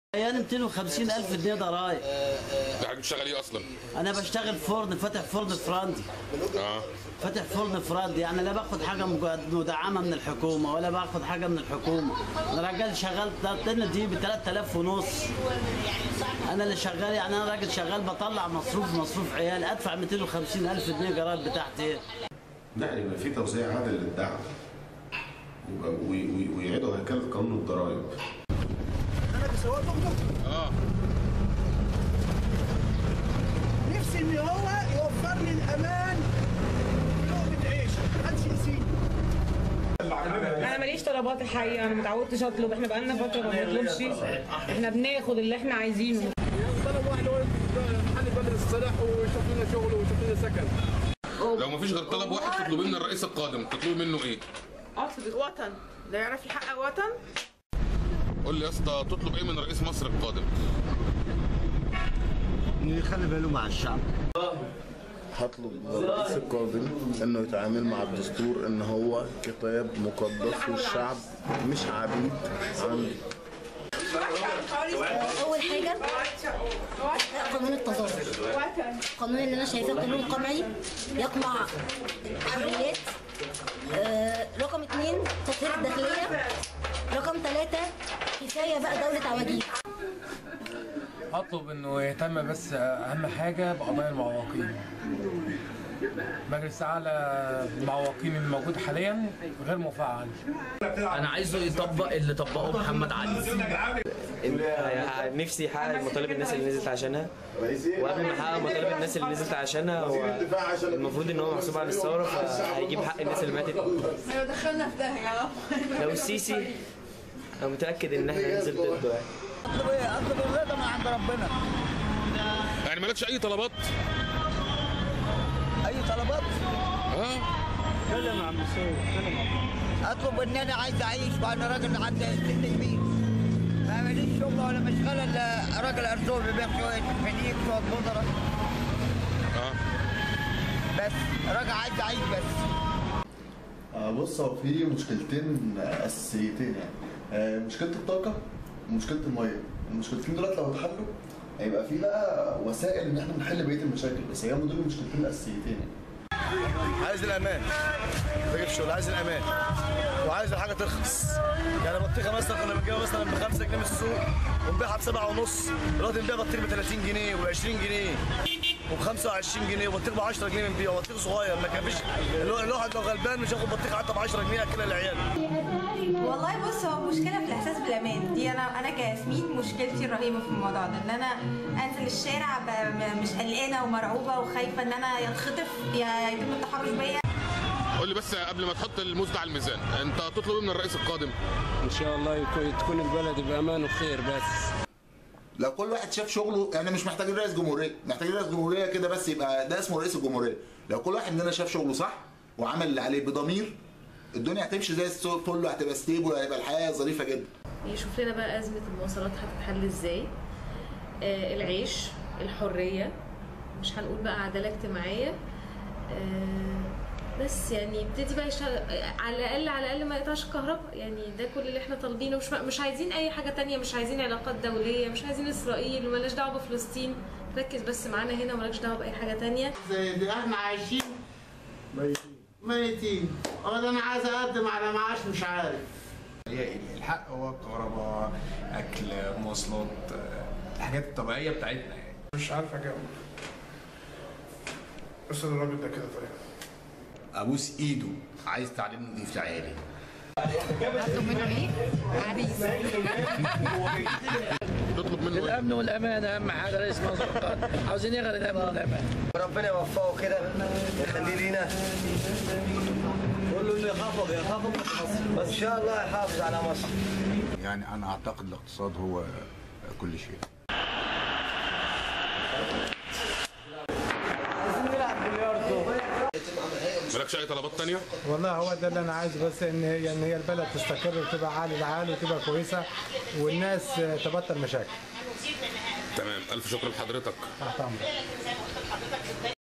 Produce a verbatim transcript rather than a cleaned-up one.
يعني مئتين وخمسين ألف جنيه ضرايب. ده حضرتك بتشتغل ايه اصلا؟ انا بشتغل فرن، فاتح فرن فرندي. اه فاتح فرن فرندي، يعني لا باخد حاجه مدعمه من الحكومه ولا باخد حاجه من الحكومه. انا راجل شغال دي ب ثلاثة آلاف ونص. انا اللي شغال، يعني انا راجل شغال بطلع مصروف مصروف عيالي، ادفع مئتين وخمسين ألف جنيه ضرايب بتاعتي. لا، يبقى في توزيع عادل للدعم ويعيدوا هيكله قانون الضرايب. انا بسواق توك اه نفسي ان هو يوفر لي الامان ولقمه عيش، محدش يسيب. انا ماليش طلبات الحقيقه، انا متعودتش اطلب، احنا بقالنا فتره ما بنطلبش، احنا بناخد اللي احنا عايزينه. طلب واحد هو محل بدل الصلاح ويشوف لنا شغل ويشوف لنا سكن. لو مفيش غير طلب واحد تطلبيه من الرئيس القادم، تطلبي منه ايه؟ اطلب وطن، لا يعرف يحقق وطن. قول لي يا اسطى، تطلب ايه من رئيس مصر القادم؟ يخلي باله مع الشعب. هطلب من الرئيس القادم انه يتعامل مع الدستور ان هو كتاب مقدس والشعب مش عبيد عنده. اول حاجه قانون التظاهر، القانون اللي انا شايفاه قانون قمعي يقمع حريات. آه، رقم اثنين تطهير الداخليه. رقم ثلاثه كفايه بقى دوله عواجيز. اطلب انه يهتم بس اهم حاجه بقضايا المعوقين. مجلس اعلى المعوقين الموجود حاليا غير مفعل. انا عايزه يطبق اللي طبقه محمد علي. نفسي يحقق مطالب الناس اللي نزلت عشانها، وقبل ما يحقق مطالب الناس اللي نزلت عشانها هو المفروض ان هو محسوب على الثوره، فهيجيب حق الناس اللي ماتت. ايوه دخلنا في داهيه. لو السيسي انا متاكد ان احنا هننزل ضده. يعني اطلب ايه؟ اطلب الرضا من عند ربنا. يعني مالكش اي طلبات؟ اي طلبات؟ اه كلم عم سيد، كلم. اطلب ان انا عايز اعيش، وانا راجل عندي سن كبير، ما ماليش شغل ولا مشغله الا راجل ارزوق ببيع شويه فنيك شويه بودره. اه بس راجل عايز اعيش بس. آه بص، هو في مشكلتين اساسيتين، يعني مشكله الطاقه ومشكله الميه. المشكلتين دول لو اتحلوا هيبقى في بقى وسائل ان احنا نحل بقيه المشاكل، بس هي دول المشكلتين الاساسيتين. عايز الامان، بجيب شغل عايز الامان وعايز الحاجه ترخص. يعني بطيخه مثلا كنا بنجيبها مثلا ب خمسة جنيه من السوق ونبيعها ب سبعة ونص، دلوقتي بنبيع بطيخ ب ثلاثين جنيه و عشرين جنيه وب خمسة وعشرين جنيه، وبطيخ ب عشرة جنيه بنبيعه، وبطيخ صغير ما كانش الواحد لو غلبان مش هياخد بطيخ حتى ب عشرة جنيه ياكلها العيال. والله بص، هو مشكله في الاحساس بالامان دي. انا انا كياسمين مشكلتي الرهيبه في الموضوع ده، ان انا انزل الشارع مش قلقانه ومرعوبه وخايفه ان انا يتخطف يا يتم التحرش بيا. قول لي بس قبل ما تحط الموز على الميزان، انت هتطلب ايه من الرئيس القادم؟ ان شاء الله تكون البلد بامان وخير. بس لو كل واحد شاف شغله، يعني مش محتاجين رئيس جمهوريه، محتاجين رئيس جمهوريه كده بس يبقى ده اسمه رئيس الجمهوريه. لو كل واحد مننا شاف شغله صح وعمل اللي عليه بضمير، الدنيا هتمشي زي الفل وهتبقى ستيبل وهيبقى الحياه ظريفه جدا. يشوف لنا بقى ازمه المواصلات هتتحل ازاي، آه العيش، الحريه، مش هنقول بقى عداله اجتماعيه، آه بس يعني يبتدي بقى يشتغل على الاقل على الاقل ما يقطعش الكهرباء. يعني ده كل اللي احنا طالبينه، مش مش عايزين اي حاجه تانية، مش عايزين علاقات دوليه، مش عايزين اسرائيل، ومالناش دعوه بفلسطين، ركز بس معانا هنا ومالكش دعوه باي حاجه تانية. زي دي احنا عايشين ميتين ميتين. انا انا عايز اقدم على معاش مش عارف. الحق هو كهرباء، اكل، مواصلات، الحاجات الطبيعيه بتاعتنا. يعني مش عارف اجاوب. بس الراجل ده كده طيب. ابوس ايده، عايز تعليم نضيف لعيالي. اطلب منه ايه؟ عريس. تطلب منه الامن والامان اهم حاجه. رئيس مصر القادم عاوزين ايه غير الامن والامان؟ ربنا يوفقه كده يخليه لينا. قول له انه يحافظ يحافظ مصر، بس ان شاء الله يحافظ على مصر. يعني انا اعتقد الاقتصاد هو كل شيء. مالكش اي طلبات تانية؟ والله هو ده اللي انا عايزه، بس ان يعني هي البلد تستقر وتبقى عالي العال وتبقى كويسه والناس تبطل مشاكل. تمام، الف شكر لحضرتك. تحت امرك.